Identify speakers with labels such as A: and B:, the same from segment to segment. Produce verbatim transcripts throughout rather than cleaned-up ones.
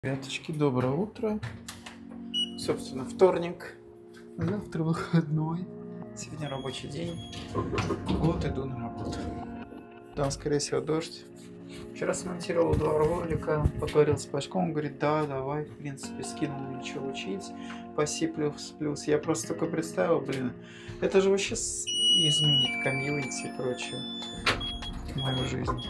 A: Ребяточки, доброе утро. Собственно, вторник. Завтра выходной. Сегодня рабочий день. Вот иду на работу. Там, скорее всего, дождь. Вчера смонтировал два ролика, поговорил с Пашком, он говорит, да, давай, в принципе, скинул мне что учить по C++. Я просто только представил, блин, это же вообще изменит комьюнити и прочее, мою жизнь.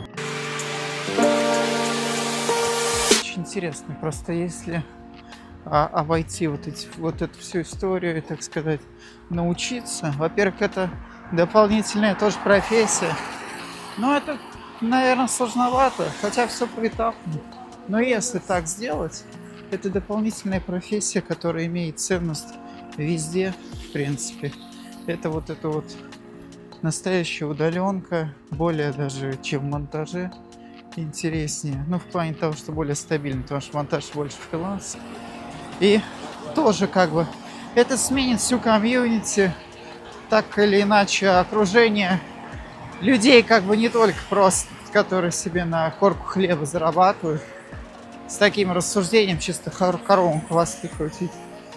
A: Очень интересно, просто если а, обойти вот, эти, вот эту всю историю, так сказать, научиться, во-первых, это дополнительная тоже профессия, но это, наверное, сложновато, хотя все поэтапно, но если так сделать, это дополнительная профессия, которая имеет ценность везде, в принципе, это вот эта вот настоящая удаленка, более даже, чем в монтаже, интереснее, ну в плане того, что более стабильно, потому что монтаж больше фриланс. И тоже как бы это сменит всю комьюнити, так или иначе окружение людей, как бы не только просто, которые себе на корку хлеба зарабатывают, с таким рассуждением чисто коровам хвосты крутить.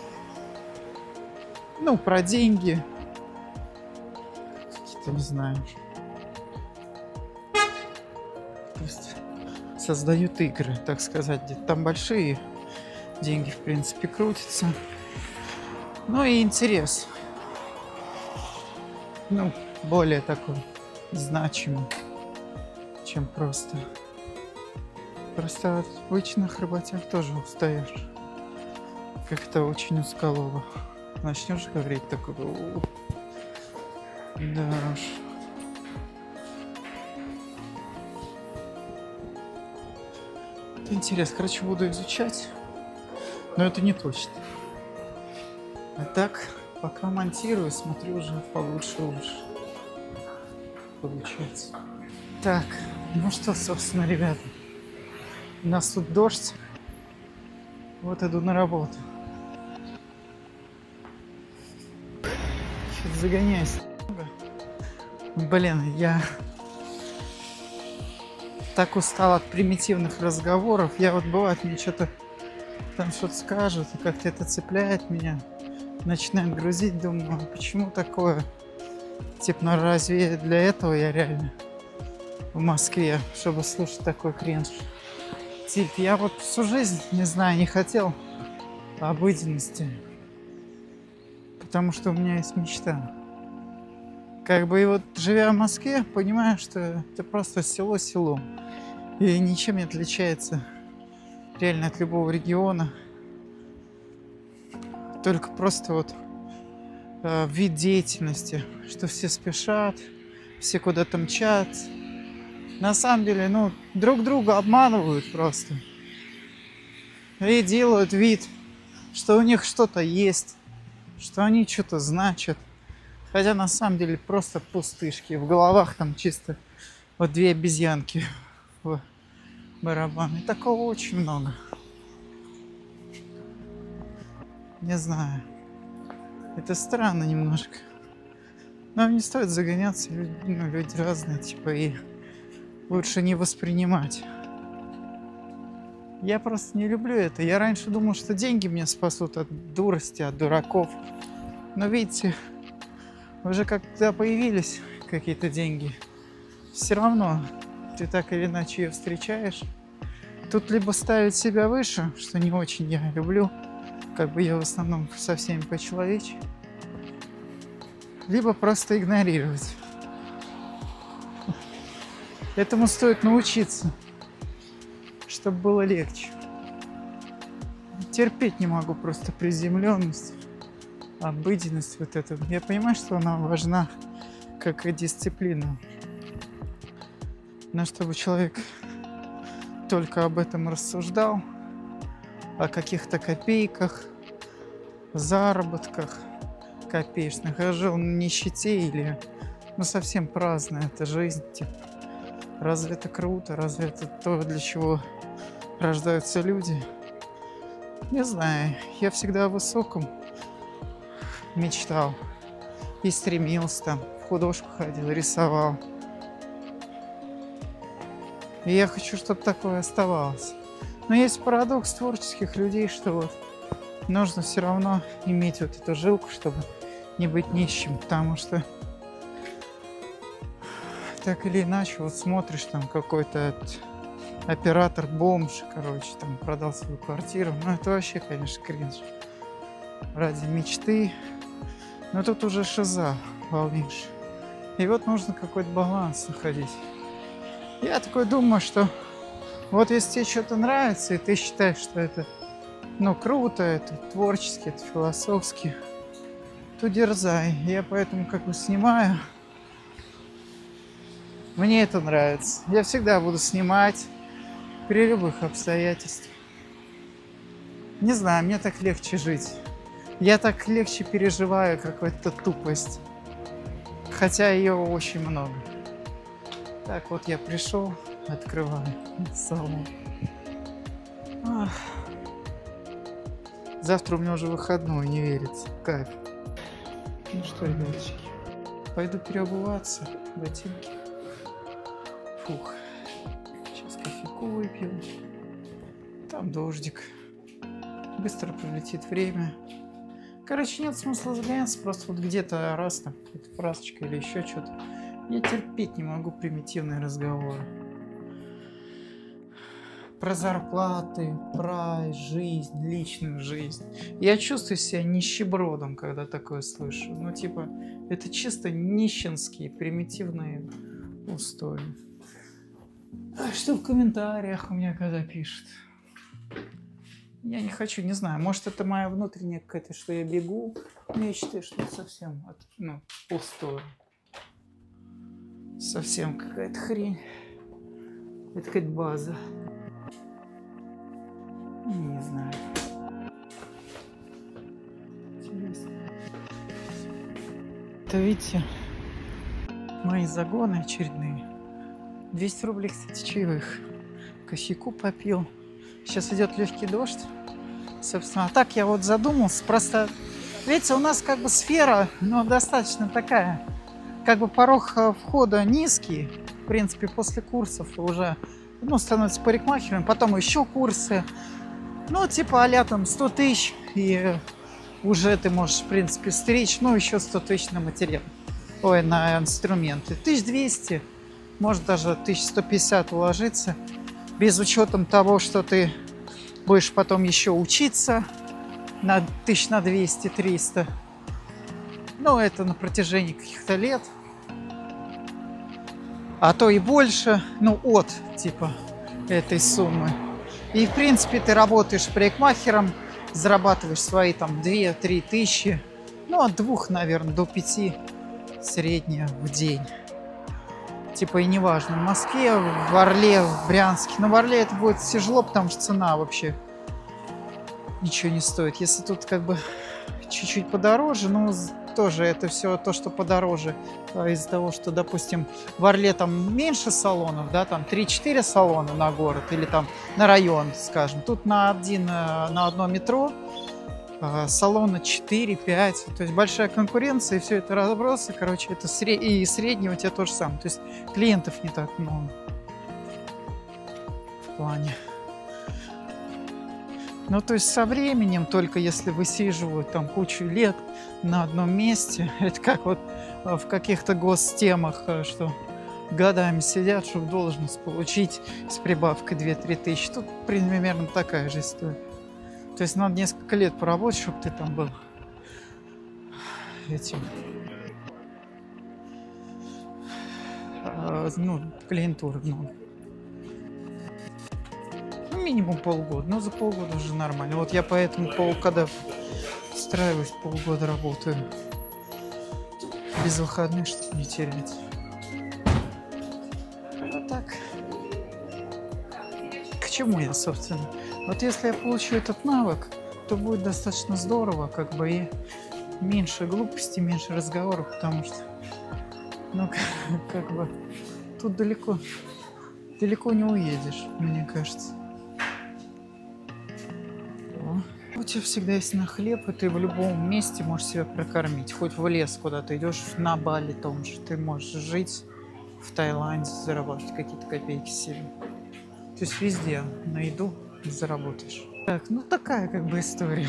A: Ну, про деньги, какие-то, не знаю, создают игры, так сказать, где там большие деньги, в принципе, крутятся. Ну и интерес, ну, более такой значимый, чем просто. Просто от обычных работяг тоже устаешь. Как-то очень узколово. Начнешь говорить такое, да уж. Интересно, короче, буду изучать, но это не точно. А так, пока монтирую, смотрю уже получше лучше. Получается. Так, ну что, собственно, ребята, у нас тут дождь. Вот иду на работу. Сейчас загоняюсь. Блин, я так устал от примитивных разговоров. Я вот бывает, мне что-то там что-то скажут, и как-то это цепляет меня. Начинает грузить, думаю, а почему такое? Типа, ну разве для этого я реально в Москве, чтобы слушать такой кринж? Типа, я вот всю жизнь, не знаю, не хотел обыденности. Потому что у меня есть мечта. Как бы и вот живя в Москве, понимаю, что это просто село селом. И ничем не отличается реально от любого региона. Только просто вот э, вид деятельности, что все спешат, все куда-то мчат. На самом деле, ну, друг друга обманывают просто. И делают вид, что у них что-то есть, что они что-то значат. Хотя на самом деле просто пустышки. В головах там чисто вот две обезьянки в барабаны. Такого очень много. Не знаю. Это странно немножко. Но не стоит загоняться. Люди, ну, люди разные, типа, и лучше не воспринимать. Я просто не люблю это. Я раньше думал, что деньги меня спасут от дурости, от дураков. Но видите, уже когда появились какие-то деньги, все равно ты так или иначе ее встречаешь. Тут либо ставить себя выше, что не очень я люблю, как бы я в основном со всеми по-человечески, либо просто игнорировать. Этому стоит научиться, чтобы было легче. Терпеть не могу просто приземленность, обыденность вот эту. Я понимаю, что она важна как и дисциплина. Но чтобы человек только об этом рассуждал, о каких-то копейках, заработках копеечных, а жил на нищете или ну совсем праздная эта жизнь, типа, разве это круто, разве это то, для чего рождаются люди? Не знаю, я всегда о высоком мечтал и стремился, там, в художку ходил, рисовал. И я хочу, чтобы такое оставалось. Но есть парадокс творческих людей, что вот нужно все равно иметь вот эту жилку, чтобы не быть нищим, потому что так или иначе вот смотришь, там какой-то оператор бомж, короче, там продал свою квартиру, ну это вообще, конечно, кринж. Ради мечты, но тут уже шиза полнейшая. И вот нужно какой-то баланс находить. Я такой думаю, что вот если тебе что-то нравится, и ты считаешь, что это, ну, круто, это творчески, это философски, то дерзай. Я поэтому как бы снимаю. Мне это нравится. Я всегда буду снимать при любых обстоятельствах. Не знаю, мне так легче жить. Я так легче переживаю какую-то тупость. Хотя ее очень много. Так, вот я пришел, открываю салон. Ах. Завтра у меня уже выходной, не верится. Кайф. Ну что, ребяточки, пойду переобуваться, ботинки. Фух. Сейчас кофейку выпью. Там дождик. Быстро пролетит время. Короче, нет смысла загляняться, просто вот где-то раз там какая-то фразочка или еще что-то. Я терпеть не могу примитивные разговоры. Про зарплаты, про жизнь, личную жизнь. Я чувствую себя нищебродом, когда такое слышу. Ну, типа, это чисто нищенские, примитивные устои. А что в комментариях у меня когда пишут? Я не хочу, не знаю, может это моя внутренняя какая-то, что я бегу, но я считаю, что это совсем, ну, пустое. Совсем какая-то хрень. Это какая-то база. Не знаю. Интересно. Это, видите, мои загоны очередные. двести рублей, кстати, чаевых. Кофейку попил. Сейчас идет легкий дождь. Собственно, а так я вот задумался. Просто, видите, у нас как бы сфера, ну, достаточно такая. Как бы порог входа низкий. В принципе, после курсов уже, ну, становится парикмахером. Потом еще курсы. Ну, типа а-ля там сто тысяч. И уже ты можешь, в принципе, стричь. Ну, еще сто тысяч на материал. Ой, на инструменты. тысяча двести. Может, даже тысяча сто пятьдесят уложиться. Без учета того, что ты будешь потом еще учиться на тысяч на двести-триста. Ну, это на протяжении каких-то лет. А то и больше. Ну, от, типа, этой суммы. И, в принципе, ты работаешь парикмахером, зарабатываешь свои там две-три тысячи. Ну, от двух, наверное, до пяти средняя в день. Типа и неважно, в Москве, в Орле, в Брянске. Но в Орле это будет тяжело, потому что цена вообще ничего не стоит. Если тут как бы чуть-чуть подороже, ну тоже это все то, что подороже. Из-за того, что, допустим, в Орле там меньше салонов, да, там три-четыре салона на город или там на район, скажем. Тут на, один, на одно метро салона четыре-пять, то есть большая конкуренция, и все это разбросы, короче, это сред... и средний у тебя то же самое, то есть клиентов не так много в плане. Ну, то есть со временем, только если высиживают там кучу лет на одном месте, это как вот в каких-то гостемах, что годами сидят, чтобы должность получить с прибавкой две-три тысячи, тут примерно такая же история. То есть надо несколько лет поработать, чтобы ты там был этим, а, ну, клиентуры много. Ну, минимум полгода. Но за полгода уже нормально. Вот я поэтому, пол, когда устраиваюсь, полгода работаю без выходных, чтобы не терять. Вот так. К чему я, собственно? Вот если я получу этот навык, то будет достаточно здорово, как бы, и меньше глупостей, меньше разговоров, потому что, ну, как, как бы, тут далеко, далеко не уедешь, мне кажется. О. У тебя всегда есть на хлеб, и ты в любом месте можешь себя прокормить. Хоть в лес куда-то идешь, на Бали том же, ты можешь жить в Таиланде, зарабатывать какие-то копейки себе. То есть везде на еду заработаешь. Так, ну такая как бы история.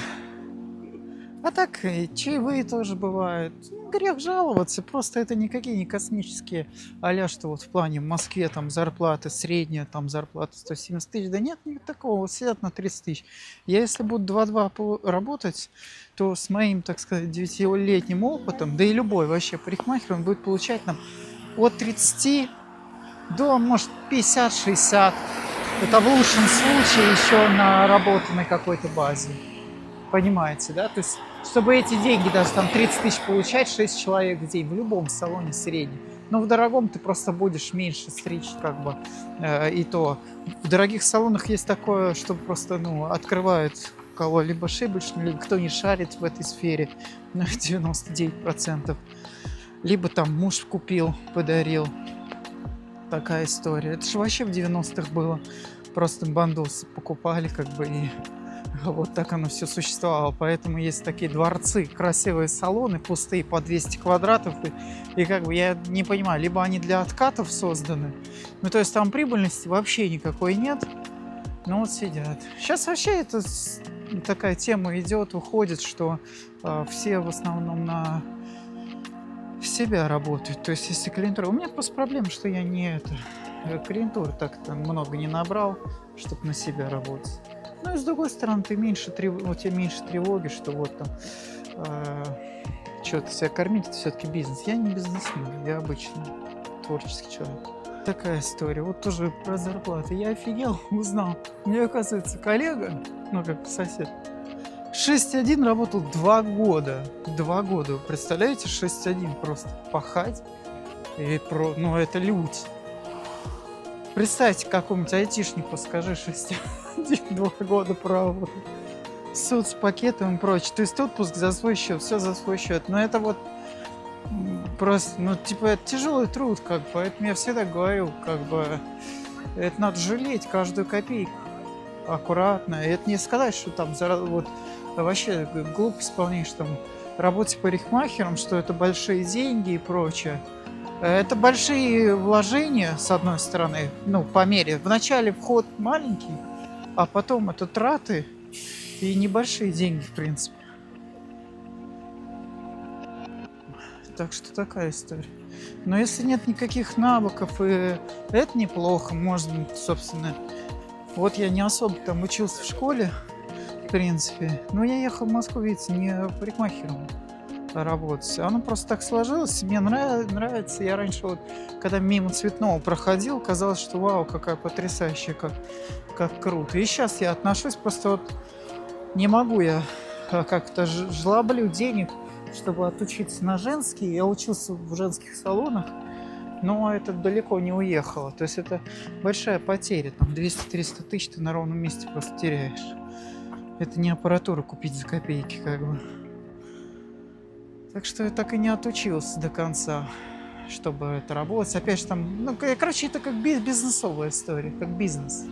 A: А так, и чаевые тоже бывают. Ну, грех жаловаться, просто это никакие не космические а что вот в плане в Москве там зарплаты средняя, там зарплата сто семьдесят тысяч. Да нет, нет такого, вот сидят на тридцать тысяч. Я если буду два-два работать, то с моим, так сказать, девятилетним опытом, да и любой вообще парикмахер, он будет получать нам от тридцати до, может, пятьдесят-шестьдесят. Это в лучшем случае еще на наработанной какой-то базе. Понимаете, да? То есть, чтобы эти деньги, даже там тридцать тысяч получать, шесть человек в день в любом салоне средний. Но в дорогом ты просто будешь меньше стричь, как бы, э, и то. В дорогих салонах есть такое, что просто, ну, открывают кого-либо ошибочно, либо кто не шарит в этой сфере, ну, девяносто девять процентов. Либо там муж купил, подарил. Такая история. Это же вообще в девяностых было. Просто бандосы покупали, как бы, и вот так оно все существовало. Поэтому есть такие дворцы, красивые салоны, пустые по двести квадратов. И, и как бы я не понимаю, либо они для откатов созданы, ну то есть там прибыльности вообще никакой нет. Ну вот сидят. Сейчас вообще это такая тема идет, уходит, что э, все в основном на себя работают. То есть если клиентура... У меня просто проблема, что я не это... Клиентуры так-то много не набрал, чтобы на себя работать. Ну и с другой стороны, ты меньше трев... у тебя меньше тревоги, что вот там э, что-то себя кормить, это все-таки бизнес. Я не бизнесмен, я обычный творческий человек. Такая история. Вот тоже про зарплаты. Я офигел, узнал. Мне, оказывается, коллега, ну как сосед, шесть один работал два года. Два года. Вы представляете, шесть один просто пахать. И про... Ну это лють. Представьте, какому-нибудь айтишнику скажи шесть один, два года проработал. Суд с пакетом и прочее. То есть отпуск за свой счет, все за свой счет. Но это вот просто, ну, типа, это тяжелый труд, как бы. Поэтому я всегда говорю, как бы, это надо жалеть каждую копейку. Аккуратно. И это не сказать, что там вот вообще глупость полнейшая, там, работать парикмахером, что это большие деньги и прочее. Это большие вложения, с одной стороны, ну, по мере. Вначале вход маленький, а потом это траты и небольшие деньги, в принципе. Так что такая история. Но если нет никаких навыков, и это неплохо, можно, собственно... Вот я не особо там учился в школе, в принципе. Но я ехал в Москву, видите, не парикмахером работать. Оно просто так сложилось. Мне нрав... нравится. Я раньше вот, когда мимо Цветного проходил, казалось, что вау, какая потрясающая, как, как круто. И сейчас я отношусь, просто вот не могу я как-то жлоблю денег, чтобы отучиться на женский. Я учился в женских салонах, но это далеко не уехало. То есть это большая потеря. Там двести-триста тысяч ты на ровном месте просто теряешь. Это не аппаратуру купить за копейки, как бы. Так что я так и не отучился до конца, чтобы это работать. Опять же там, ну, короче, это как бизнесовая история, как бизнес.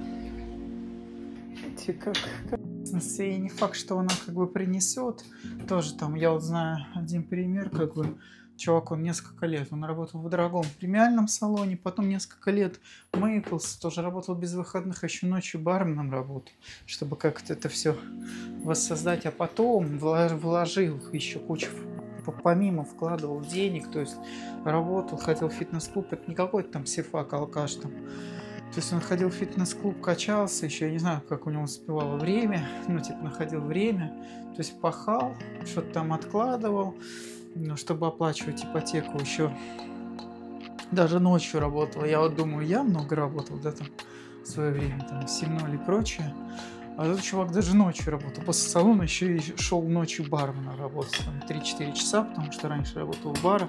A: Как, как бизнес, и не факт, что она как бы принесет. Тоже там, я вот знаю один пример, как бы, чувак, он несколько лет, он работал в дорогом премиальном салоне, потом несколько лет мыкался, тоже работал без выходных, еще ночью барменом работал, чтобы как-то это все воссоздать, а потом вложил еще кучу, помимо вкладывал денег, то есть работал, ходил в фитнес-клуб, это не какой-то там сифак, алкаш там. То есть он ходил в фитнес-клуб, качался, еще я не знаю, как у него успевало время, ну типа находил время, то есть пахал, что-то там откладывал, ну, чтобы оплачивать ипотеку, еще даже ночью работал. Я вот думаю, я много работал, да, там в свое время, там, семь ноль и прочее. А этот чувак даже ночью работал. После салона еще и шел ночью барменом работать. Там три-четыре часа, потому что раньше работал в барах.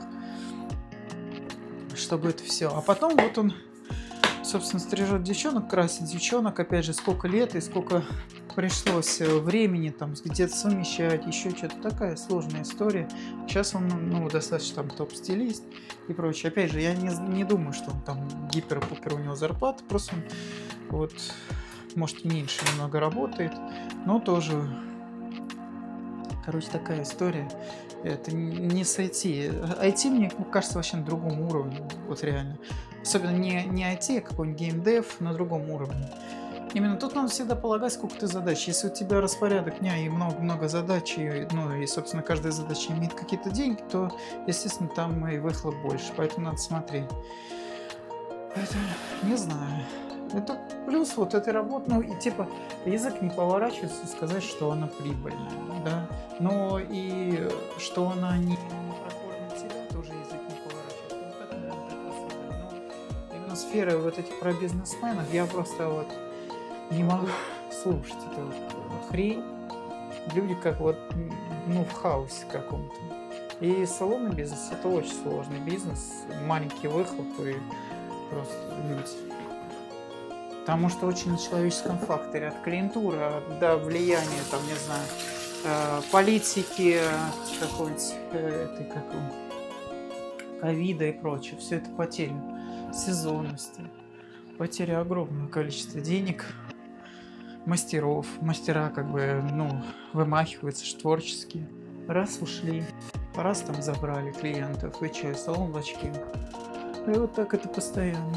A: Чтобы это все. А потом вот он, собственно, стрижет девчонок, красит девчонок. Опять же, сколько лет и сколько пришлось времени там где-то совмещать. Еще что-то. Такая сложная история. Сейчас он, ну, достаточно там топ-стилист и прочее. Опять же, я не, не думаю, что он там гипер-пупер у него зарплата. Просто он вот... Может, меньше немного работает, но тоже, короче, такая история. Это не с ай ти. ай ти, мне кажется, вообще на другом уровне, вот реально. Особенно не, не ай ти, а какой-нибудь геймдев на другом уровне. Именно тут надо всегда полагать, сколько ты задач. Если у тебя распорядок дня и много-много задач, и, ну и, собственно, каждая задача имеет какие-то деньги, то, естественно, там и выхлоп больше. Поэтому надо смотреть. Поэтому, не знаю. Это плюс вот этой работы. Ну, и типа, язык не поворачивается сказать, что она прибыльная, да. Но и что она не похожа на тебя, тоже язык не поворачивается. Вот это, наверное, такое самое. Но именно сфера вот этих про бизнесменов, я просто вот не могу слушать эту вот хрень. Люди как вот, ну, в хаосе каком-то. И салонный бизнес — это очень сложный бизнес, маленький выхлоп и просто люди. Потому что очень на человеческом факторе, от клиентуры до влияния, там, не знаю, э, политики, какой-нибудь, э, этой, как он, ковида и прочее. Все это потери сезонности, потеря огромного количества денег, мастеров. Мастера как бы, ну, вымахиваются ж творческие. Раз ушли, раз там забрали клиентов, и че, салон в очке. И вот так это постоянно.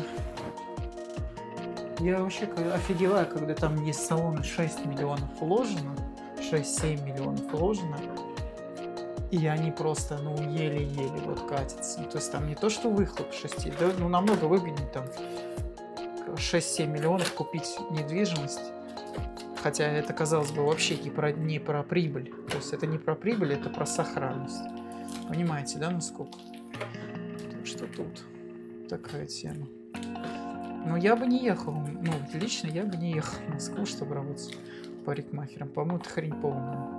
A: Я вообще офигеваю, когда там есть салоны шесть миллионов вложено, шесть-семь миллионов вложено, и они просто, ну, еле-еле вот катятся. То есть там не то, что выхлоп шесть, да, ну, намного выгоднее там шесть-семь миллионов купить недвижимость. Хотя это, казалось бы, вообще не про, не про прибыль. То есть это не про прибыль, это про сохранность. Понимаете, да, насколько? Так что тут такая тема. Но я бы не ехал, ну, лично я бы не ехал в Москву, чтобы работать парикмахером. По-моему, это хрень полная.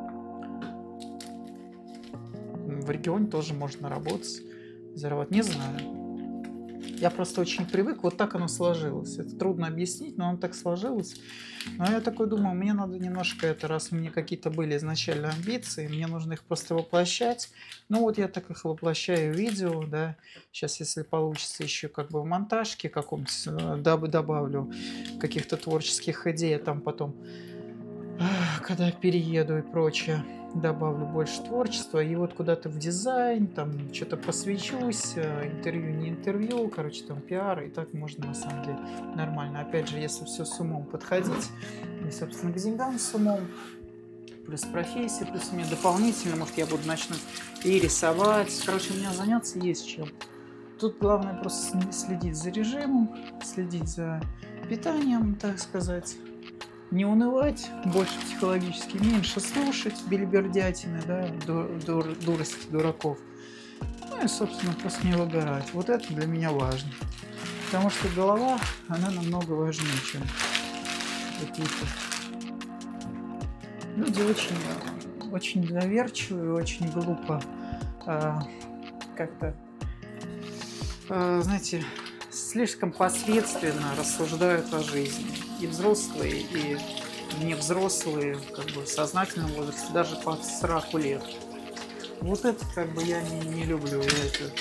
A: В регионе тоже можно работать, зарабатывать. Не знаю. Я просто очень привык, вот так оно сложилось. Это трудно объяснить, но оно так сложилось. Но я такой думаю, мне надо немножко это, раз у меня какие-то были изначально амбиции, мне нужно их просто воплощать. Ну вот я так их воплощаю в видео, да. Сейчас, если получится, еще как бы в монтажке каком-то добавлю каких-то творческих идей, а там потом, когда перееду и прочее, добавлю больше творчества, и вот куда-то в дизайн, там что-то посвящусь, интервью, не интервью, короче, там пиар, и так можно на самом деле нормально. Опять же, если все с умом подходить, и, собственно, к деньгам с умом, плюс профессия, плюс у меня дополнительно, может, я буду начнуть и рисовать. Короче, у меня заняться есть чем. Тут главное просто следить за режимом, следить за питанием, так сказать. Не унывать, больше психологически, меньше слушать белибердятины, да, дур, дур, дурости дураков. Ну и, собственно, просто не выгорать. Вот это для меня важно. Потому что голова, она намного важнее, чем какие-то люди очень, очень доверчивые, очень глупо а, как-то, а, знаете, слишком посредственно рассуждают о жизни. И взрослые, и невзрослые, как бы в сознательном возрасте, даже под сороок лет. Вот это как бы я не, не люблю. Я это...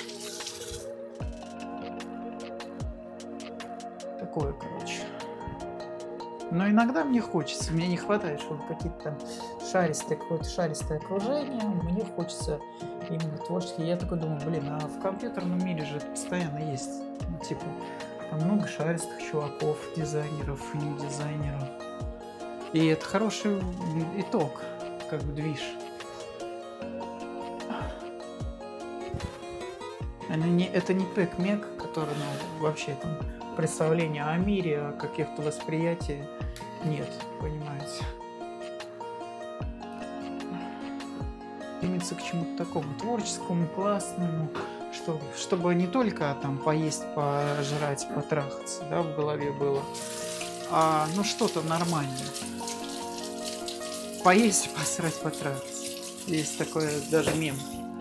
A: Такое, короче. Но иногда мне хочется, мне не хватает, чтобы какие-то там шаристые, какое-то шаристое окружение, мне хочется именно творческие. Я такой думаю, блин, а в компьютерном мире же это постоянно есть, ну, типа, там много шаристых чуваков, дизайнеров и дизайнеров. И это хороший итог, как бы движ. Это не, это не пэк-мек, который, ну, вообще там представления о мире, о каких-то восприятиях нет, понимаете. Стремиться к чему-то такому творческому, классному, чтобы, чтобы не только там поесть, пожрать, потрахаться, да, в голове было, а ну что-то нормальное. Поесть, посрать, потрахаться. Есть такое даже мем.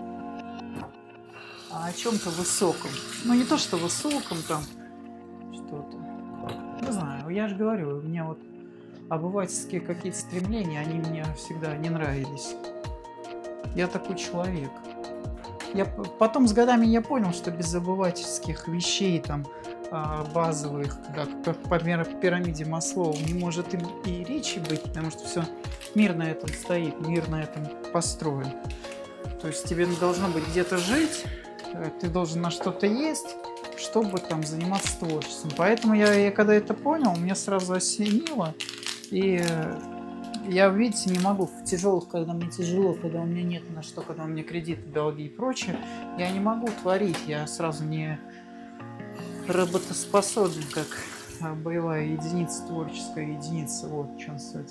A: А о чем-то высоком. Ну не то, что высоком там что-то. Не знаю, я же говорю, у меня вот обывательские какие-то стремления, они мне всегда не нравились. Я такой человек. Я потом с годами я понял, что без обывательских вещей там базовых, как по пирамиде Маслоу, не может и, и речи быть, потому что все, мир на этом стоит, мир на этом построен. То есть тебе должно быть где-то жить, ты должен на что-то есть, чтобы там заниматься творчеством. Поэтому я, я когда это понял, мне сразу осенило. И я, видите, не могу в тяжелых, когда мне тяжело, когда у меня нет на что, когда у меня кредиты, долги и прочее, я не могу творить. Я сразу не работоспособен, как боевая единица, творческая единица. Вот в чем суть.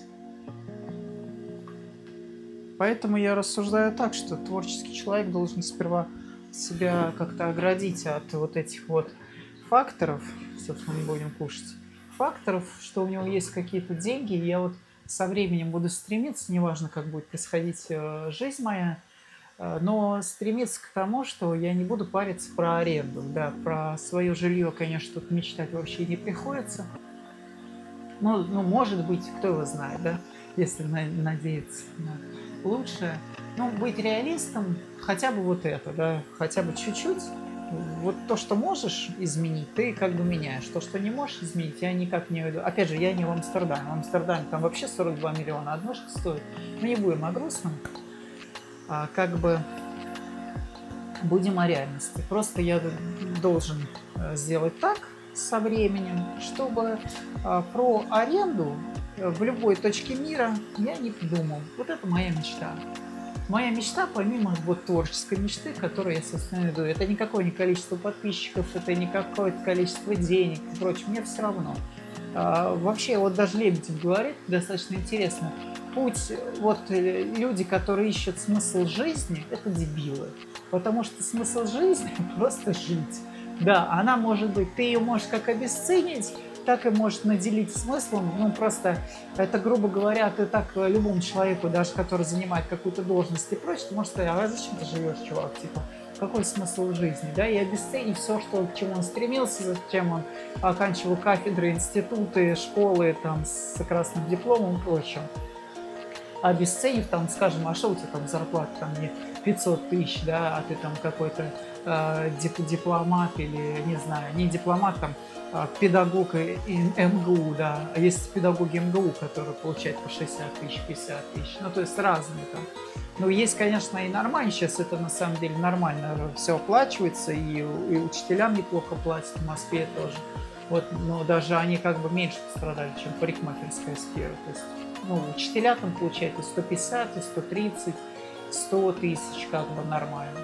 A: Поэтому я рассуждаю так, что творческий человек должен сперва себя как-то оградить от вот этих вот факторов, собственно, мы будем кушать, факторов, что у него есть какие-то деньги, и я вот со временем буду стремиться, неважно, как будет происходить жизнь моя, но стремиться к тому, что я не буду париться про аренду, да, про свое жилье, конечно, тут мечтать вообще не приходится, ну, ну может быть, кто его знает, да, если надеяться на лучшее. Ну, быть реалистом, хотя бы вот это, да, хотя бы чуть-чуть. Вот то, что можешь изменить, ты как бы меняешь. То, что не можешь изменить, я никак не веду. Опять же, я не в Амстердаме. В Амстердаме там вообще сорок два миллиона однушка стоит. Но не будем о грустном. А как бы будем о реальности. Просто я должен сделать так со временем, чтобы про аренду в любой точке мира я не думал. Вот это моя мечта. Моя мечта, помимо вот творческой мечты, которую я, собственно, веду, это никакое не количество подписчиков, это не какое-то количество денег и прочее. Мне все равно. А, вообще, вот даже Лебедев говорит, достаточно интересно, путь, вот люди, которые ищут смысл жизни, это дебилы. Потому что смысл жизни просто жить. Да, она может быть, ты ее можешь как обесценить, так и может наделить смыслом. Ну, просто, это, грубо говоря, ты так любому человеку, даже который занимает какую-то должность и прочее, ты можешь сказать, а зачем ты живешь, чувак, типа, какой смысл жизни, да, и обесценить все, что, к чему он стремился, зачем он оканчивал кафедры, институты, школы, там, с красным дипломом и прочим. Обесценив, там, скажем, а что у тебя там зарплата, там, не пятьсот тысяч, да, а ты там какой-то э, дип дипломат или, не знаю, не дипломат, там, педагог эм гэ у, да, а есть педагоги эм гэ у, которые получают по шестьдесят тысяч, пятьдесят тысяч, ну, то есть разные там. Ну, есть, конечно, и нормально, сейчас это на самом деле нормально все оплачивается, и, и учителям неплохо платят в Москве тоже. Вот, но даже они как бы меньше пострадали, чем парикмахерская сфера. То есть, ну, учителя там получают и сто пятьдесят, и сто тридцать, сто тысяч, как бы нормально.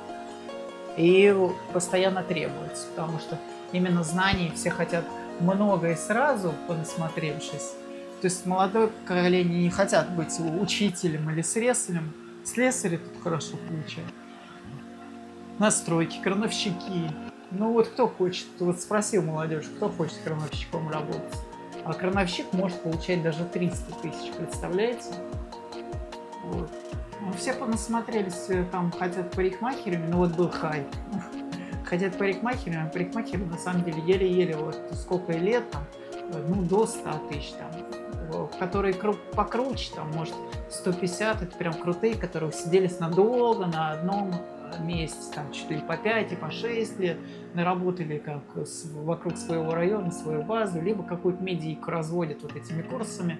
A: И постоянно требуется, потому что именно знаний все хотят много и сразу, понасмотревшись. То есть молодое поколение не хотят быть учителем или слесарем. Слесари тут хорошо получают. Настройки, крановщики. Ну вот кто хочет, вот спросил молодежь, кто хочет крановщиком работать. А крановщик может получать даже триста тысяч, представляете? Вот. Ну, все понасмотрелись, там хотят парикмахерами, но вот был хайп. Хотят парикмахерами, а парикмахеры на самом деле еле-еле вот сколько лет, там, ну до ста тысяч, там, которые покруче, там, может, сто пятьдесят, это прям крутые, которые сиделись надолго на одном месяце, там, чуть ли по пять и по шесть лет, наработали как вокруг своего района, свою базу, либо какую-то медийку разводят вот этими курсами,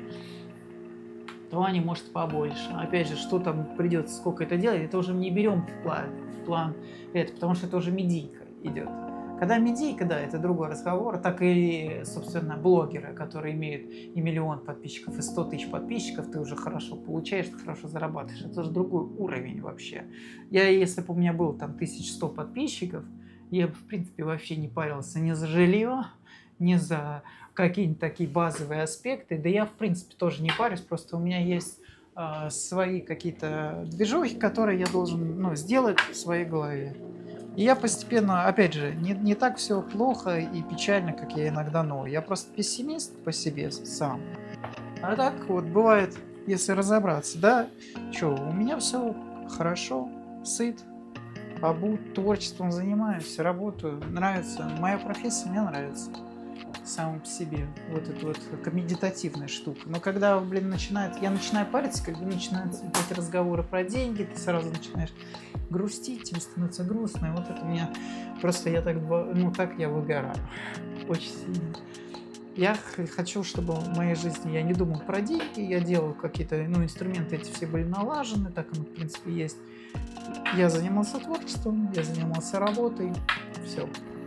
A: то они, может, побольше. Опять же, что там придется, сколько это делать, это уже не берем в план, в план это, потому что это уже медийка идет. Когда медийка, да, это другой разговор, так и, собственно, блогеры, которые имеют и миллион подписчиков, и сто тысяч подписчиков, ты уже хорошо получаешь, ты хорошо зарабатываешь. Это же другой уровень вообще. Я, если бы у меня было там тысяча сто подписчиков, я бы, в принципе, вообще не парился ни за жилье, ни за какие-нибудь такие базовые аспекты. Да я, в принципе, тоже не парюсь, просто у меня есть э, свои какие-то движухи, которые я должен, ну, сделать в своей голове. И я постепенно, опять же, не, не так все плохо и печально, как я иногда думаю. Я просто пессимист по себе сам. А так вот бывает, если разобраться, да, что, у меня все хорошо, сыт, обут, творчеством занимаюсь, работаю, нравится. Моя профессия мне нравится. Сам по себе. Вот эта вот медитативная штука. Но когда, блин, начинает, я начинаю париться, когда начинаются эти разговоры про деньги, ты сразу начинаешь грустить, тебе становится грустно. И вот это у меня просто я так, ну так я выгораю. Очень сильно. Я хочу, чтобы в моей жизни я не думал про деньги, я делал какие-то, ну, инструменты эти все были налажены, так оно, в принципе, есть. Я занимался творчеством, я занимался работой, все.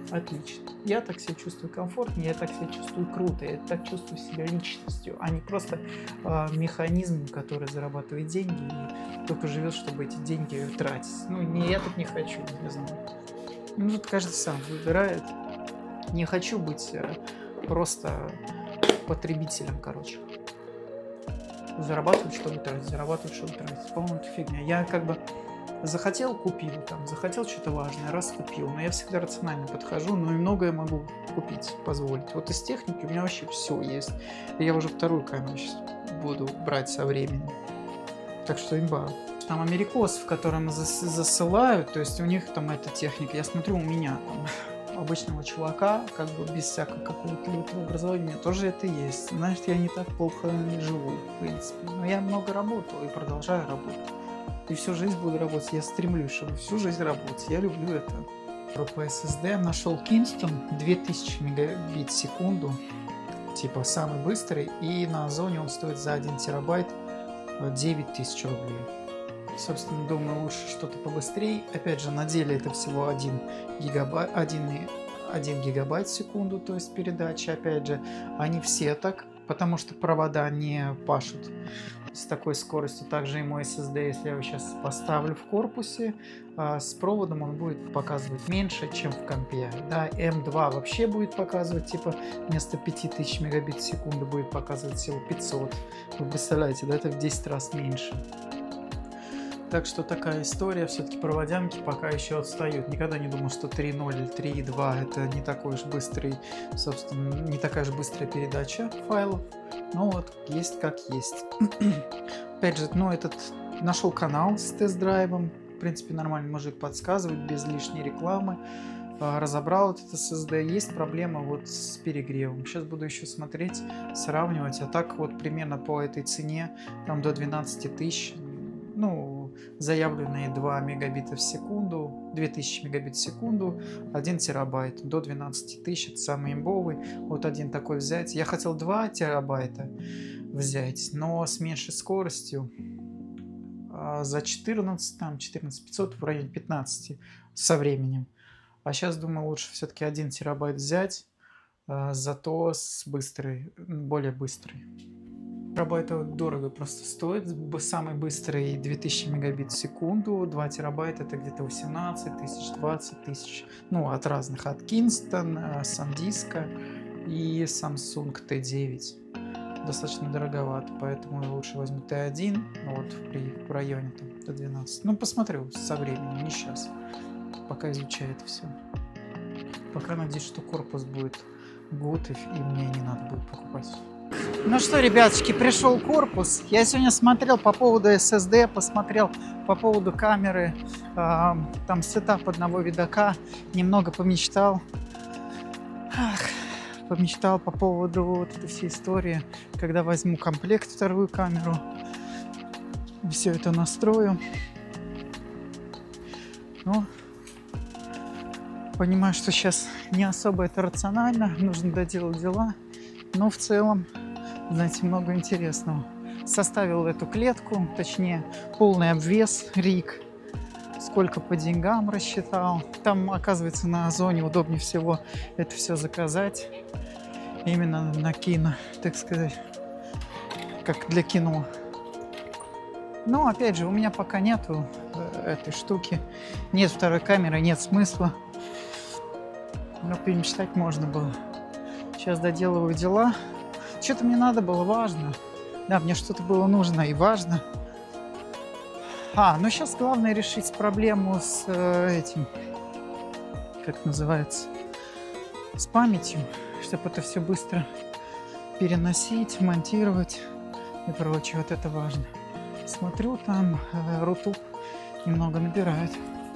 A: Отлично. Я так себя чувствую комфортно, я так себя чувствую круто, я так чувствую себя личностью, а не просто э, механизм, который зарабатывает деньги и только живет, чтобы эти деньги тратить. Ну, не, я так не хочу, не знаю. Ну, тут каждый сам выбирает. Не хочу быть э, просто потребителем, короче. Зарабатывать, чтобы тратить, зарабатывать, чтобы тратить. По-моему, это фигня. Я как бы захотел, купил, там, захотел что-то важное, раз купил. Но я всегда рационально подхожу, но и многое могу купить, позволить. Вот из техники у меня вообще все есть. И я уже вторую камеру сейчас буду брать со временем. Так что имба. Там америкосов, которым зас засылают, то есть у них там эта техника. Я смотрю, у меня там обычного чувака, как бы без всякого какого-то лютого образования, тоже это есть. Значит, я не так плохо живу, в принципе. Но я много работал и продолжаю работать. И всю жизнь буду работать. Я стремлюсь, чтобы всю жизнь работать. Я люблю это. По эс эс ди нашел Kingston две тысячи мегабит в секунду. Типа самый быстрый. И на Озоне он стоит за один терабайт девять тысяч рублей. Собственно, думаю, лучше что-то побыстрее. Опять же, на деле это всего один гигабайт, один, один гигабайт в секунду, то есть передача. Опять же, они все так, потому что провода не пашут с такой скоростью. Также и мой эс эс ди, если я его сейчас поставлю в корпусе, с проводом он будет показывать меньше, чем в компе. Да, эм два вообще будет показывать, типа, вместо пяти тысяч мегабит в секунду будет показывать всего пятьсот. Вы представляете, да, это в десять раз меньше. Так что такая история, все-таки проводянки пока еще отстают. Никогда не думал, что три ноль или три два это не такой уж быстрый, собственно, не такая же быстрая передача файлов. Но вот есть как есть. Опять же, ну этот нашел канал с тест-драйвом. В принципе, нормальный мужик подсказывает, без лишней рекламы. Разобрал этот эс эс ди. Есть проблема вот с перегревом. Сейчас буду еще смотреть, сравнивать. А так вот примерно по этой цене, там до двенадцати тысяч, ну, заявленные два мегабита в секунду, две тысячи мегабит в секунду, один терабайт, до двенадцати тысяч, это самый имбовый. Вот один такой взять. Я хотел два терабайта взять, но с меньшей скоростью, за четырнадцать, там четырнадцать пятьсот, в районе пятнадцати со временем. А сейчас думаю, лучше все-таки один терабайт взять, зато с быстрой, более быстрой. Терабайта дорого просто стоит. Самый быстрый две тысячи мегабит в секунду, два терабайта это где-то восемнадцать тысяч, двадцать тысяч. Ну, от разных, от Kingston, SanDisk и Samsung тэ девять. Достаточно дороговато, поэтому я лучше возьму тэ один, вот в районе там, до двенадцати. Ну, посмотрю со временем, не сейчас. Пока изучаю это все. Пока надеюсь, что корпус будет good, и мне не надо будет покупать. Ну что, ребяточки, пришел корпус. Я сегодня смотрел по поводу эс эс ди, посмотрел по поводу камеры, э, там сетап одного видока, немного помечтал. Ах, помечтал по поводу вот этой всей истории, когда возьму комплект, вторую камеру, все это настрою. Ну, понимаю, что сейчас не особо это рационально, нужно доделать дела. Но в целом, знаете, много интересного. Составил эту клетку, точнее, полный обвес, риг. Сколько по деньгам рассчитал. Там, оказывается, на Озоне удобнее всего это все заказать. Именно на кино, так сказать, как для кино. Но, опять же, у меня пока нету этой штуки. Нет второй камеры, нет смысла. Но помечтать можно было. Сейчас доделываю дела. Что-то мне надо было, важно. Да, мне что-то было нужно и важно. А, ну сейчас главное решить проблему с э, этим, как называется, с памятью, чтобы это все быстро переносить, монтировать и прочее. Вот это важно. Смотрю, там э, Рутуб немного набирает.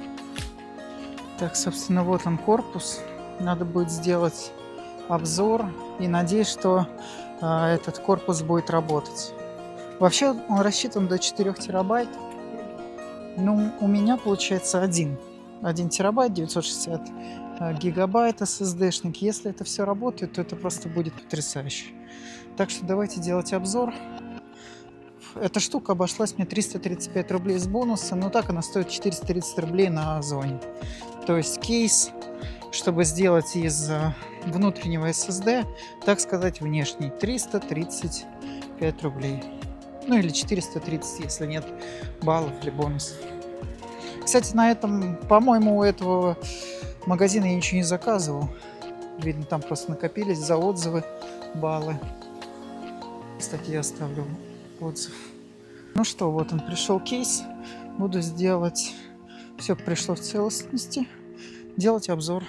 A: Так, собственно, вот он корпус. Надо будет сделать обзор и надеюсь, что э, этот корпус будет работать. Вообще он рассчитан до четырёх терабайт. Ну, у меня получается один. один терабайт, девятьсот шестьдесят гигабайт эс эс ди-шник. Если это все работает, то это просто будет потрясающе. Так что давайте делать обзор. Эта штука обошлась мне триста тридцать пять рублей с бонуса, но так она стоит четыреста тридцать рублей на Озоне. То есть кейс чтобы сделать из внутреннего эс эс ди, так сказать, внешний. триста тридцать пять рублей. Ну или четыреста тридцать, если нет баллов или бонусов. Кстати, на этом, по-моему, у этого магазина я ничего не заказывал. Видно, там просто накопились за отзывы баллы. Кстати, я оставлю отзыв. Ну что, вот он пришел кейс. Буду сделать, все пришло в целостности, делать обзор.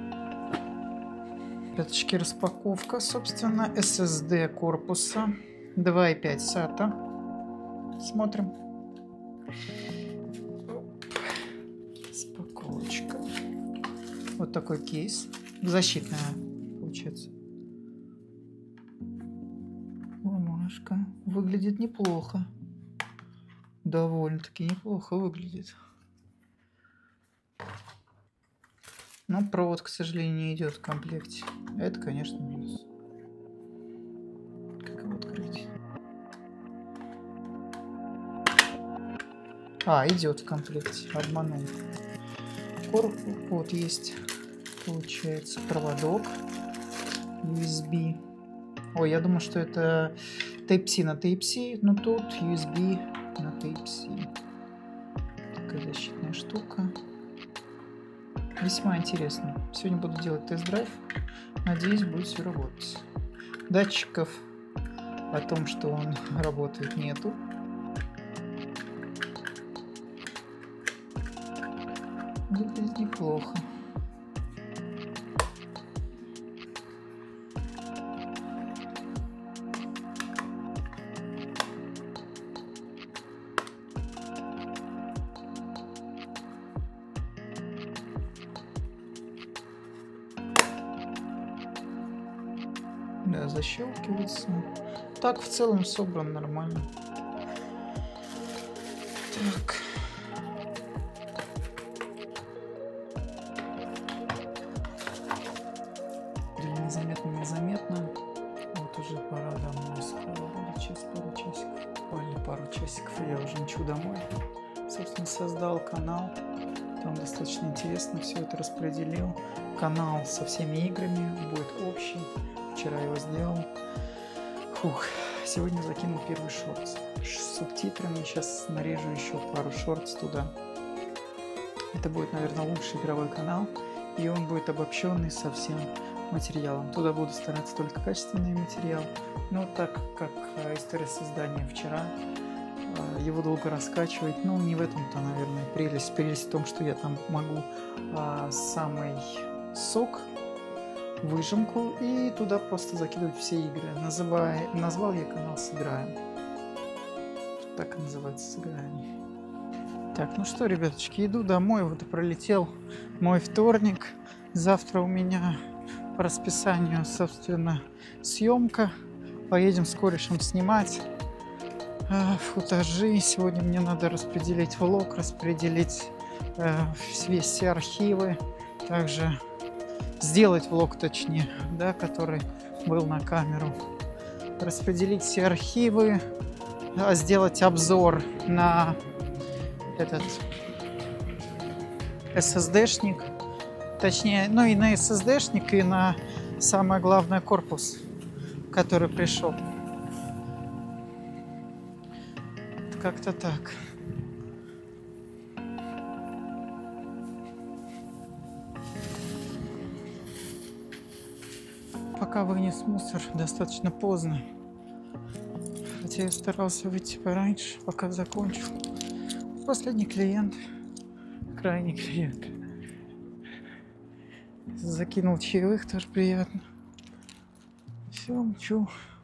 A: Пяточки, распаковка, собственно, эс эс ди корпуса два и пять сата. Смотрим. Распаковочка. Вот такой кейс. Защитная, получается. Бумажка. Выглядит неплохо. Довольно-таки неплохо выглядит. Но провод, к сожалению, не идет в комплекте. Это, конечно, минус. Как его открыть? А, идет в комплекте. Обманул. Корпус. Вот есть, получается, проводок ю эс би. Ой, я думаю, что это Type-C на Type-C, но тут ю эс би на Type-C. Такая защитная штука. Весьма интересно. Сегодня буду делать тест-драйв. Надеюсь, будет все работать. Датчиков о том, что он работает, нету. Выглядит неплохо. Да, защелкивается. Так, в целом собран нормально. Так. Незаметно, незаметно. Вот уже пора домой. Скоро будет через пару часиков. Буквально пару часиков, и я уже мчу домой. Собственно, создал канал. Там достаточно интересно все это распределил. Канал со всеми играми будет общий. Вчера его сделал. Фух, сегодня закинул первый шортс с субтитрами. Сейчас нарежу еще пару шортс туда. Это будет, наверное, лучший игровой канал. И он будет обобщенный со всем материалом. Туда буду стараться только качественный материал. Но так как история создания вчера, его долго раскачивать. Ну, не в этом-то, наверное, прелесть. Прелесть в том, что я там могу а, самый сок, выжимку и туда просто закидывать все игры. Называя, назвал я канал «Сыграем». Так и называется «Сыграем». Так, ну что, ребяточки, иду домой. Вот и пролетел мой вторник. Завтра у меня по расписанию, собственно, съемка. Поедем с корешем снимать э, футажи. Сегодня мне надо распределить влог, распределить э, все, все архивы. Также сделать влог, точнее, да, который был на камеру. Распределить все архивы, да, сделать обзор на этот эс эс ди-шник. Точнее, ну и на эс эс ди-шник, и на, самое главное, корпус, который пришел. Как-то так. Пока вынес мусор, достаточно поздно. Хотя я старался выйти пораньше, пока закончил. Последний клиент, крайний клиент. Закинул чаевых, тоже приятно. Все, мчу.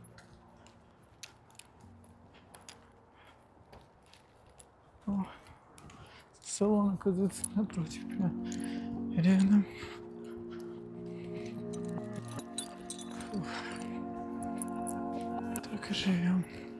A: О, салон, оказывается, напротив, рядом. Фух. Так и живем.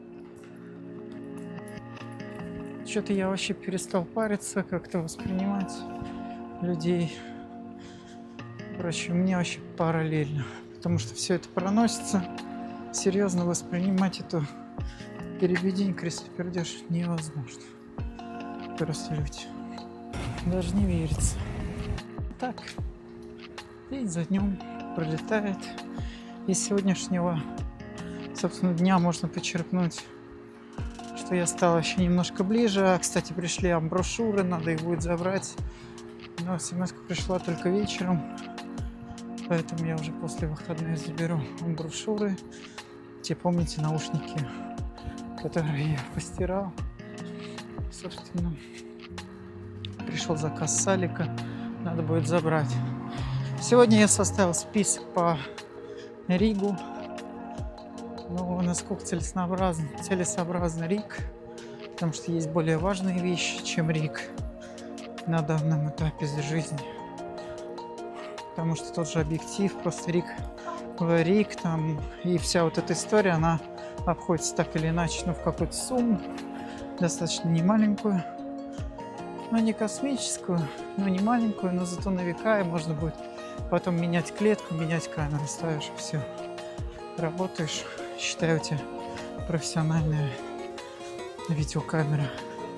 A: Что-то я вообще перестал париться, как-то воспринимать людей. Короче, у меня вообще параллельно, потому что все это проносится. Серьезно воспринимать эту перебедень, крестопердеж невозможно. Просто люди. Даже не верится. Так, День за днем пролетает. Из сегодняшнего, собственно, дня можно почерпнуть, что я стал еще немножко ближе. А, кстати, пришли брошюры, надо их будет забрать. Но смс-ка пришла только вечером. Поэтому я уже после выходных заберу брошюры. Те, помните, наушники, которые я постирал. Собственно, пришел заказ с Алика. Надо будет забрать. Сегодня я составил список по Ригу. Ну, насколько целесообразно, целесообразно Риг. Потому что есть более важные вещи, чем Риг на данном этапе жизни. Потому что тот же объектив, просто Риг, Риг там и вся вот эта история, она обходится так или иначе, ну, в какую-то сумму, достаточно немаленькую, но не космическую, но не маленькую, но зато на века, и можно будет потом менять клетку, менять камеру, ставишь, все, работаешь, считай, у тебя профессиональная видеокамера.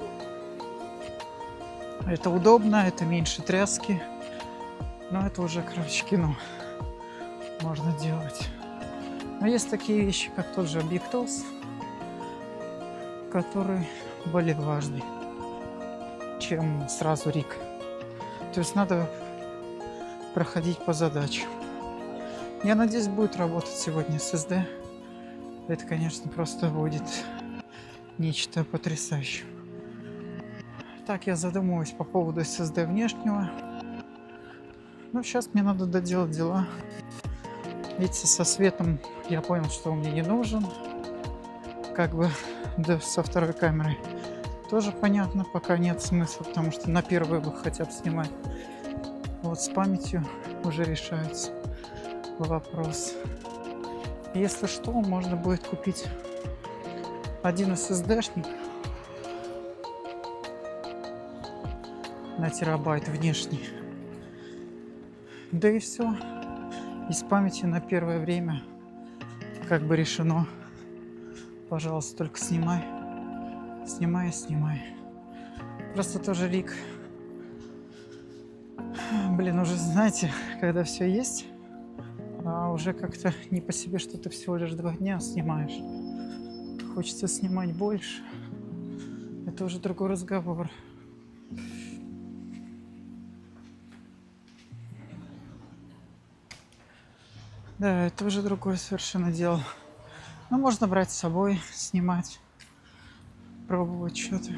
A: Это удобно, это меньше тряски. Но это уже, короче, кино можно делать. Но есть такие вещи, как тот же объектив, который более важный, чем сразу Риг. То есть надо проходить по задачам. Я надеюсь, будет работать сегодня эс эс ди. Это, конечно, просто будет нечто потрясающее. Так, я задумываюсь по поводу эс эс ди внешнего. Ну, сейчас мне надо доделать дела. Видите, со светом я понял, что он мне не нужен. Как бы, да, со второй камерой тоже понятно, пока нет смысла, потому что на первый бы хотят снимать. Вот с памятью уже решается вопрос. Если что, можно будет купить один эс эс ди-шник на терабайт внешний. Да и все. И с памяти на первое время как бы решено. Пожалуйста, только снимай. Снимай, снимай. Просто тоже Риг. Блин, уже знаете, когда все есть, а уже как-то не по себе, что ты всего лишь два дня снимаешь. Хочется снимать больше. Это уже другой разговор. Да, это уже другое совершенно дело. Ну, можно брать с собой, снимать, пробовать что-то.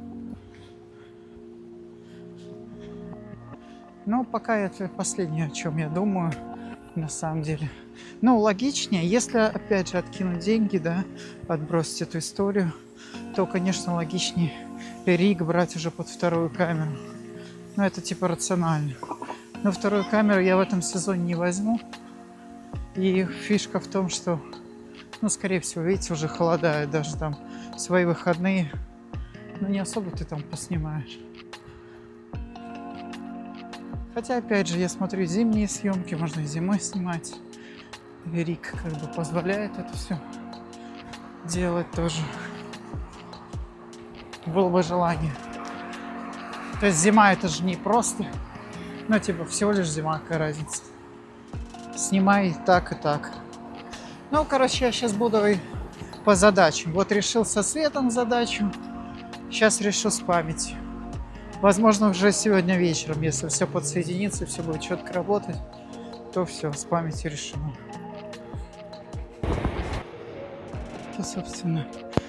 A: Но пока это последнее, о чем я думаю, на самом деле. Ну, логичнее, если, опять же, откинуть деньги, да, отбросить эту историю, то, конечно, логичнее Риг брать уже под вторую камеру. Ну, это типа рационально. Но вторую камеру я в этом сезоне не возьму. И фишка в том, что, ну, скорее всего, видите, уже холодает, даже там свои выходные. Ну, не особо ты там поснимаешь. Хотя, опять же, я смотрю зимние съемки, можно и зимой снимать. И Риг как бы позволяет это все делать тоже. Было бы желание. То есть зима это же не просто, ну, типа, всего лишь зима, какая разница. Снимай так и так. Ну, короче, я сейчас буду и по задачам. Вот решил со светом задачу, сейчас решу с памятью. Возможно, уже сегодня вечером, если все подсоединится, все будет четко работать, то все, с памятью решено. То, собственно,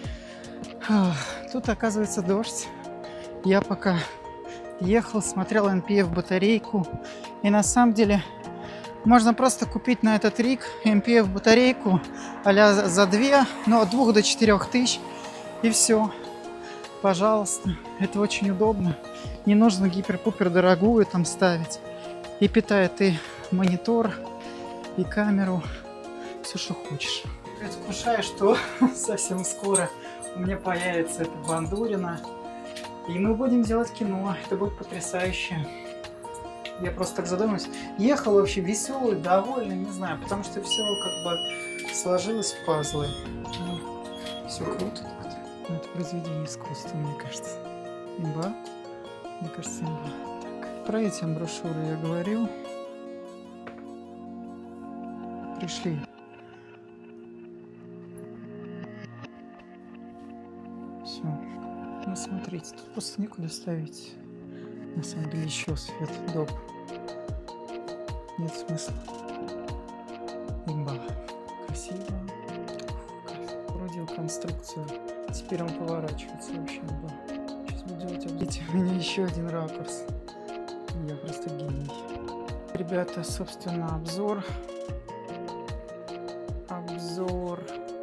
A: тут, оказывается, дождь. Я пока ехал, смотрел эн пи эф батарейку, и на самом деле можно просто купить на этот Риг эн пи эф батарейку а-ля за две, ну, от двух до четырех тысяч, и все. Пожалуйста, это очень удобно. Не нужно гипер-пупер дорогую там ставить. И питает и монитор, и камеру, все, что хочешь. Предвкушаю, что совсем скоро у меня появится эта бандурина, и мы будем делать кино. Это будет потрясающе. Я просто так задумаюсь. Ехал вообще веселый, довольный, не знаю, потому что все как бы сложилось в пазлы. Ну, все круто так-то. Ну, это произведение искусства, мне кажется. Имба. Мне кажется, имба. Так, про эти брошюры я говорил. пришли. Все. Ну, смотрите, тут просто некуда ставить. На самом деле еще свет доп. Нет смысла. Имба. Красиво. Вроде конструкцию. Теперь он поворачивается вообще имба. Сейчас буду делать. Видите, у меня еще один ракурс. Я просто гений. Ребята, собственно, обзор. Обзор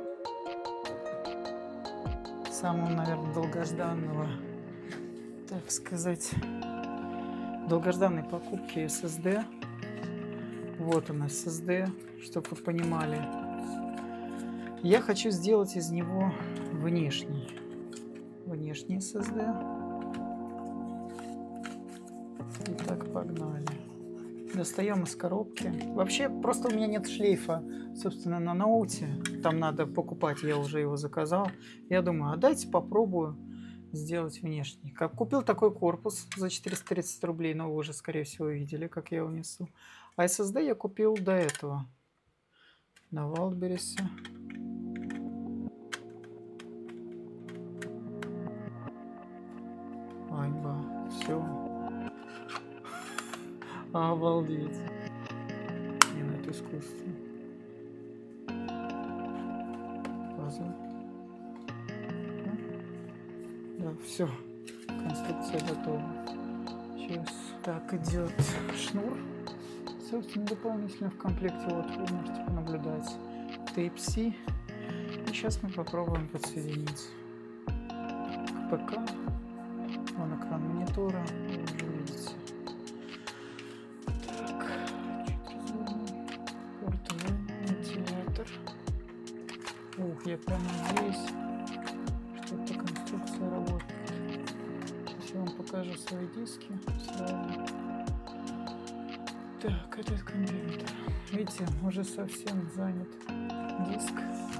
A: самого, наверное, долгожданного, так сказать, долгожданной покупки эс эс ди. Вот он, эс эс ди, чтобы вы понимали. Я хочу сделать из него внешний. Внешний эс эс ди. Итак, погнали. Достаем из коробки. Вообще, просто у меня нет шлейфа, собственно, на ноуте. Там надо покупать, я уже его заказал. Я думаю, а дайте попробую сделать внешний. Как купил такой корпус за четыреста тридцать рублей, но вы уже, скорее всего, видели, как я его несу. А эс эс ди я купил до этого на Wildberries. Айба, все. Обалдеть. Не, ну это искусство. Пазл. Да, все. Конструкция готова. Сейчас так идет шнур. Собственно, дополнительно в комплекте, вот вы можете понаблюдать, Type-C. И сейчас мы попробуем подсоединить к ПК. Вон экран монитора, вы уже видите. Так, портовый вентилятор. Ух, я прямо здесь, что эта конструкция работает. Сейчас я вам покажу свои диски сразу. Так, этот компьютер. Видите, уже совсем занят диск.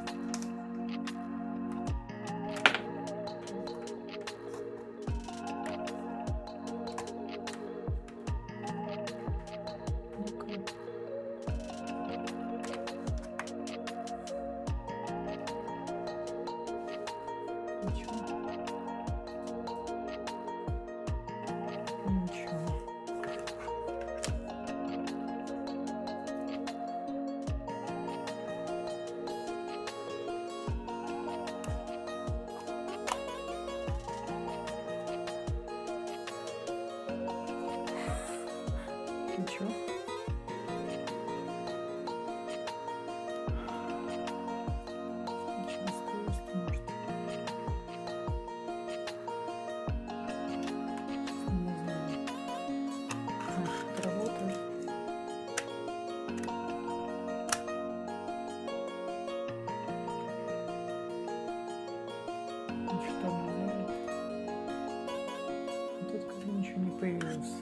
A: Ничего. Ничего. Ничего. Ничего скрылось, может. Не знаю. Значит, это работает. Ничего там не делает. Тут как бы ничего не появилось.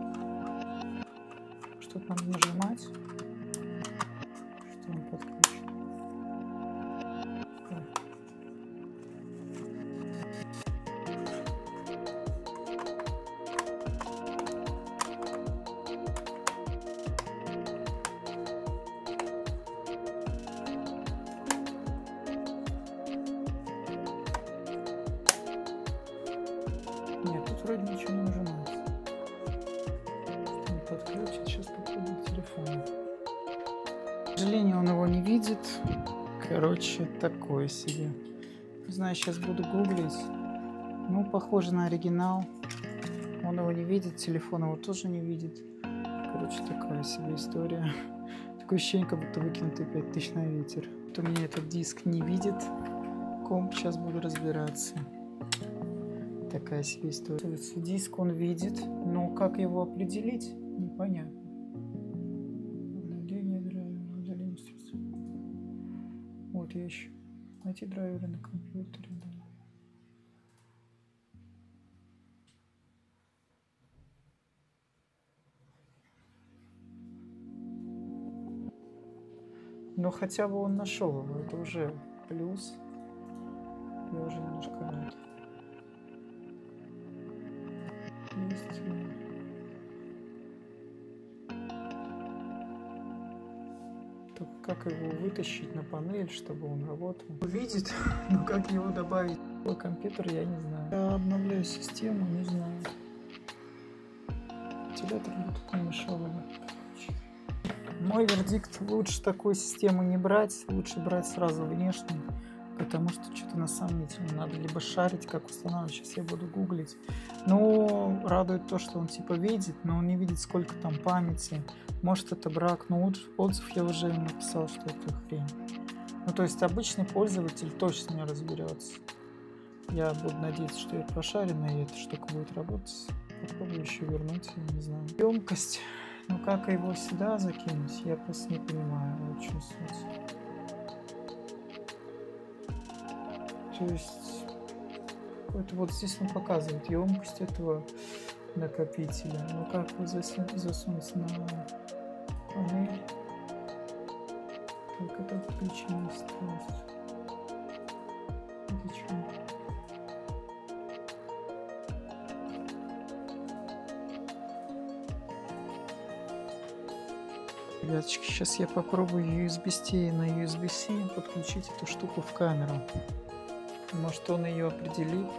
A: Что-то надо нажимать, что он подключен. Так. Нет, тут вроде ничего не нажимается. Он подключит. Сейчас попробую телефон. К сожалению, он его не видит. Короче, такое себе. Не знаю, сейчас буду гуглить. Ну, похоже на оригинал. Он его не видит, телефон его тоже не видит. Короче, такая себе история. Такое ощущение, как будто выкинутый пять тысяч на ветер. Вот у меня этот диск не видит. Комп, сейчас буду разбираться. Такая себе история. Диск он видит, но как его определить, непонятно. Удаление драйвера, удаление средств. Вот я ищу. Найти драйверы на компьютере. Да. Но хотя бы он нашел его, это уже плюс. Я уже немножко рад. Есть. Только как его вытащить на панель, чтобы он работал. Увидит, но как его добавить в компьютер, я не знаю. Я обновляю систему, не знаю. Вентилятор бы тут не мешал бы. Мой вердикт: лучше такую систему не брать, лучше брать сразу внешнюю, потому что что-то на самом деле надо либо шарить, как устанавливать, сейчас я буду гуглить. Но радует то, что он типа видит, но он не видит, сколько там памяти. Может, это брак, но отзыв я уже им написал, что это хрень. Ну, то есть обычный пользователь точно не разберется. Я буду надеяться, что я прошаренный, и эта штука будет работать. Попробую еще вернуть, я не знаю. Емкость. Ну, как его сюда закинуть, я просто не понимаю. Вот что суть. То есть, это вот здесь он показывает емкость этого накопителя. Ну, как его засунуть, засунуть на панель? Только это подключение устройства. Это что? Ребяточки, сейчас я попробую ю эс би-C на ю эс би-C подключить эту штуку в камеру. Может, он ее определит.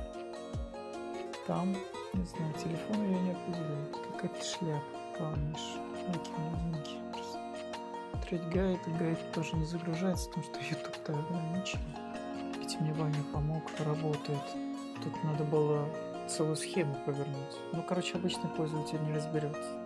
A: Там, не знаю, телефон я не определил. Какая-то шляпа полнейшая. Такие маленькие. Смотреть гайд. Гайд тоже не загружается, потому что YouTube-то ограничен. Ведь мне Ваня помог, работает. Тут надо было целую схему повернуть. Ну, короче, обычный пользователь не разберется.